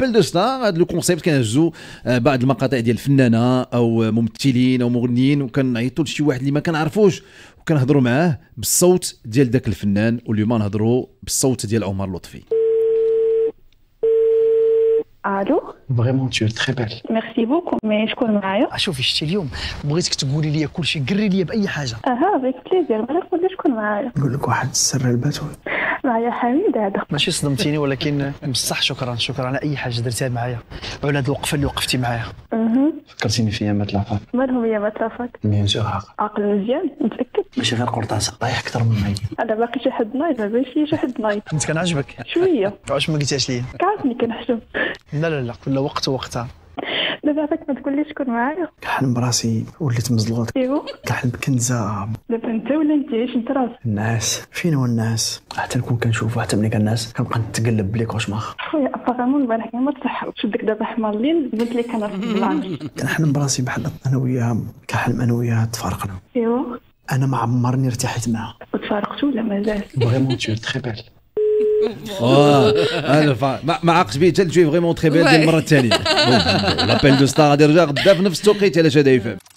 لابيل دو ستار هذا لو كونسيبت كنهزو بعض المقاطع ديال الفنانه او ممثلين او مغنيين وكنعيطوا لشي واحد اللي ما كنعرفوش وكنهضروا معاه بالصوت ديال داك الفنان. واليوم نهضروا بالصوت ديال عمر لطفي. الو فريمون tu es très belle. ميرسي بوكو. مي شكون معايا؟ شوفي شتي اليوم بغيتك تقولي لي كلشي، قري لي باي حاجه. افيك بليزير. بغيت نقول لك شكون معايا. نقول لك واحد السر البتول. معايا حميد هذا. ماشي صدمتيني ولكن بصح شكرا على اي حاجه درتيها معايا وعلى هاد الوقفه اللي وقفتي معايا. فكرتيني في ايامات لافاك. مالهم ايامات لافاك؟ بيان سور عاقل مزيان متاكد؟ ماشي غير قرطاسه، رايح اكثر من مايك. انا باقي شي حد نايض، ما بانش لي شي حد نايض. انت كنعجبك شويه. واش ما قلتيهاش ليا؟ كعرفني كنحشم. لا كل وقت ووقتها. دابا عافاك ما تقوليش شكون معايا. كنحلم براسي وليت مزلوط. ايوا كنحلم بكنزه. دابا انت ولا انت؟ عيش انت راسك. الناس فين هو الناس؟ حتى نكون كنشوفو، حتى ملي كناس كنبقى نتقلب بلي كوشماخ. خويا ابارامون البارح ما تصحوش. شدك دابا حمارلين قلت لك انا في البلان. كنحلم براسي بحال انا وياها، كنحلم انا وياها تفارقنا. ايوا انا ما عمرني ارتحيت معها. وتفارقتوا ولا مازال؟ فريمون tu es très belle. انا ما عقلتش به حتى فريمون تري بيل المره الثانيه. لابيل دو ستار غادي يرجع غدا في نفس التوقيت على شادي FM.